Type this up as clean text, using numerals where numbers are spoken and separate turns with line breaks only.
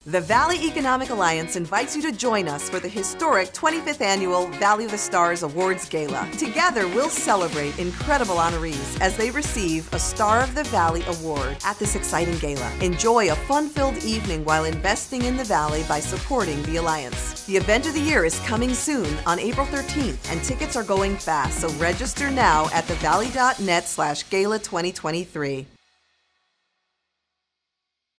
The Valley Economic Alliance invites you to join us for the historic 25th annual Valley of the Stars Awards Gala. Together, we'll celebrate incredible honorees as they receive a Star of the Valley Award at this exciting gala. Enjoy a fun-filled evening while investing in the Valley by supporting the Alliance. The event of the year is coming soon on April 13th, and tickets are going fast, so register now at thevalley.net/gala2023.